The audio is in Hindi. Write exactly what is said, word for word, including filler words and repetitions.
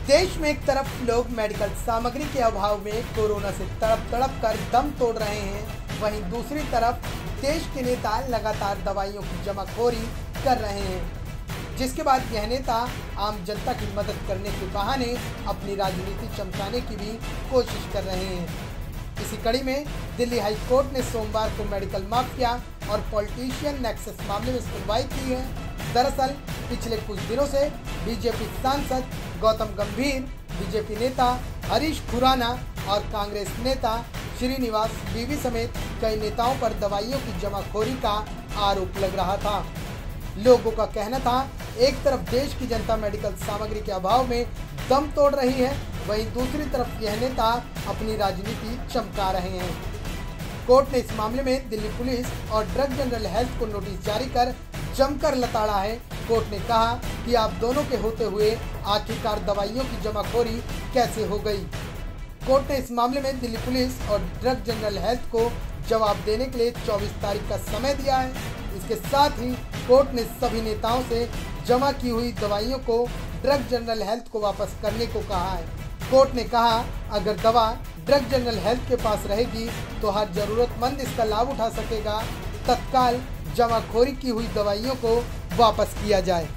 देश में एक तरफ लोग मेडिकल सामग्री के अभाव में कोरोना से तड़प तड़प कर दम तोड़ रहे हैं, वहीं दूसरी तरफ देश के नेता लगातार दवाइयों की जमाखोरी कर रहे हैं, जिसके बाद यह नेता आम जनता की मदद करने के बहाने अपनी राजनीति चमकाने की भी कोशिश कर रहे हैं। इसी कड़ी में दिल्ली हाई कोर्ट ने सोमवार को मेडिकल माफिया और पॉलिटिशियन नेक्सस मामले में सुनवाई की है। दरअसल पिछले कुछ दिनों से बीजेपी सांसद गौतम गंभीर, बीजेपी नेता हरीश खुराना और कांग्रेस नेता श्रीनिवास बीवी समेत कई नेताओं पर दवाइयों की जमाखोरी का आरोप लग रहा था। लोगों का कहना था, एक तरफ देश की जनता मेडिकल सामग्री के अभाव में दम तोड़ रही है, वहीं दूसरी तरफ यह नेता अपनी राजनीति चमका रहे हैं। कोर्ट ने इस मामले में दिल्ली पुलिस और ड्रग जनरल हेल्थ को नोटिस जारी कर जमकर लताड़ा है। कोर्ट ने कहा कि आप दोनों के होते हुए आखिरकार दवाइयों की जमाखोरी कैसे हो गई। कोर्ट ने इस मामले में दिल्ली पुलिस और ड्रग जनरल हेल्थ को जवाब देने के लिए चौबीस तारीख का समय दिया है। इसके साथ ही कोर्ट ने सभी नेताओं से जमा की हुई दवाइयों को ड्रग जनरल हेल्थ को वापस करने को कहा है। कोर्ट ने कहा, अगर दवा ड्रग जनरल हेल्थ के पास रहेगी तो हर जरूरतमंद इसका लाभ उठा सकेगा। तत्काल जमाखोरी की हुई दवाइयों को वापस किया जाए।